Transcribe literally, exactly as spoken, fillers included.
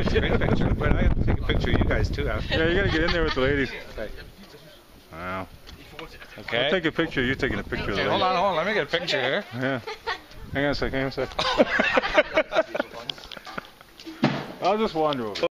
It's a great picture, but I have to take a picture of you guys too after. Yeah, you gotta get in there with the ladies. Okay. Wow. Okay. I'll take a picture of you taking a picture Okay, of the hold ladies. on, hold on. Let me get a picture here. Yeah. Hang on a sec, hang on a sec. I'll just wander over.